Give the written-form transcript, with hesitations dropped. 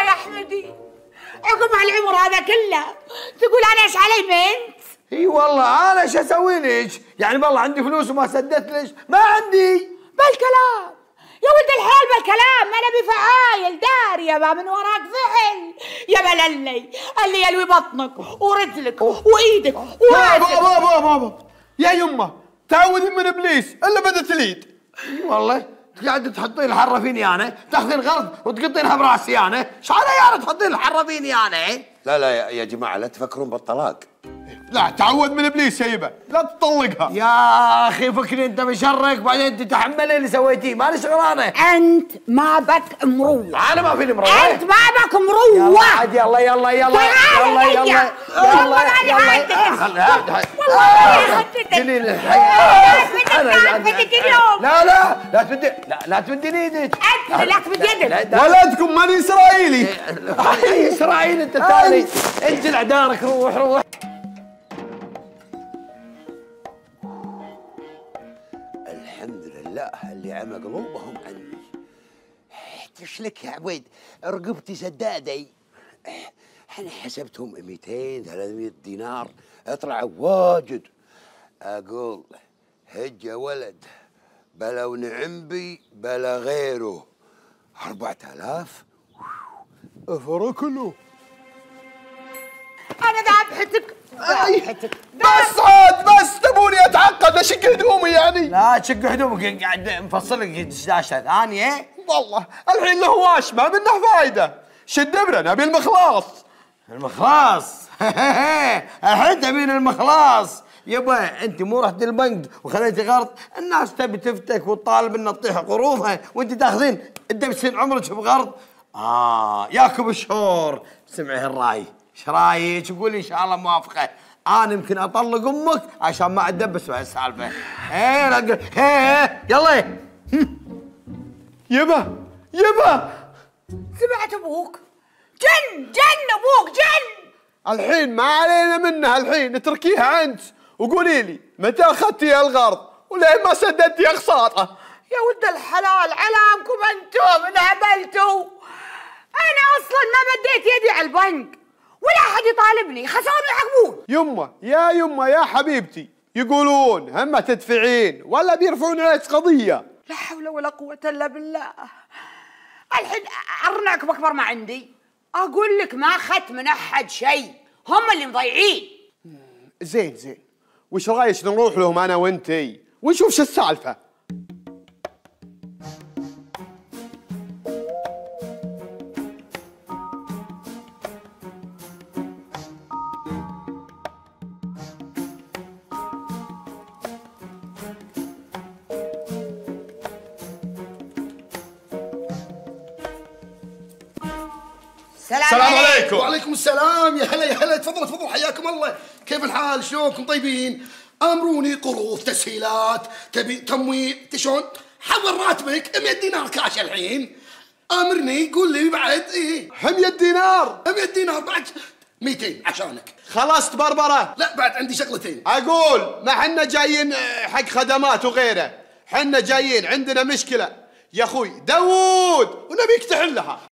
والله يا حمدي عقب هالعمر هذا كله تقول انا ايش علي بنت؟ اي والله انا ايش اسوي لك؟ يعني والله عندي فلوس وما سددت لك؟ ما عندي. بالكلام يا ولد الحلال بالكلام، ما نبي فعايل داريه ما من وراك فعل يا بللي اللي يلوي بطنك ورجلك وايدك وراسك. بابا يا يمه تعوذي من ابليس الا بدت اليد. اي والله قاعده تحطين الحره فيني انا، تاخذين غرض وتقطينها براسي انا، ايش علي يعني تحطين الحره فيني انا؟ لا لا يا جماعه لا تفكرون بالطلاق. لا تعوذ من ابليس يا يبا، لا تطلقها. يا اخي فكري انت من شرك، بعدين تتحملي اللي سويتيه، مالي شغلانه. انت ما بك مروح. انا ما فيني مروح. انت ما بك مروح. عاد يلا يلا يلا يلا يلا والله ماني عندك. والله دليل اليوم. لا لا لا تمدي لا تمدين ايدك. انت لا تمد يدك. ولدكم ماني اسرائيلي. اسرائيل انت الثاني. انجل دارك روح. الحمد لله اللي عمى قلوبهم عني. ايش لك يا عبيد؟ رقبتي سدادي. انا حسبتهم 200 300 دينار اطلعوا واجد. اقول هج يا ولد بلا ونعم بي بلا غيره. 4000 افركلوا. انا ذابحتك ذابحتك. بس تبوني اتعقد اشق هدومي يعني. لا تشق هدومك، قاعد مفصل لك دشداشه ثانيه. والله الحين له واش ما منه فايده. شد ابره نبي المخلاص. المخلاص الحين تبين المخلاص. يبا انت مو رحت البنك وخذيتي قرض؟ الناس تبي تفتك وتطالب ان تطيح قروضها وانت تاخذين تدبسين عمرك بقرض. ياكم الشهور. سمعي الراي، ايش رايك؟ قولي ان شاء الله موافقه. انا يمكن اطلق امك عشان ما اتدبس بهالسالفه. يلا يبا سمعت ابوك؟ جن ابوك جن. الحين ما علينا منها، الحين اتركيها انت وقولي لي متى اخذتي القرض ولين ما سددتي اقساطه. يا ولد الحلال علامكم انتم انهبلتوا. انا اصلا ما مديت يدي على البنك ولا احد يطالبني، خسروا يحكمون. يمه يا حبيبتي يقولون هم تدفعين ولا بيرفعون عليك قضيه. لا حول ولا قوه الا بالله. الحين ارنعكم اكبر ما عندي. اقول لك ما اخذت من احد شيء، هم اللي مضيعين. زين وش رايك نروح لهم انا وانتي ونشوف شو السالفه؟ السلام عليكم. وعليكم السلام. يا هلا تفضلوا حياكم الله. كيف الحال؟ شلونكم؟ طيبين؟ امروني قروض تسهيلات تبي تمويل شلون؟ حول راتبك 100 دينار كاش الحين. امرني قول لي بعد. ايه 100 دينار 100 دينار بعد 200 عشانك. خلاص بربره. لا بعد عندي شغلتين. اقول ما حنا جايين حق خدمات وغيره، حنا جايين عندنا مشكله يا اخوي داوود ونبيك تحلها.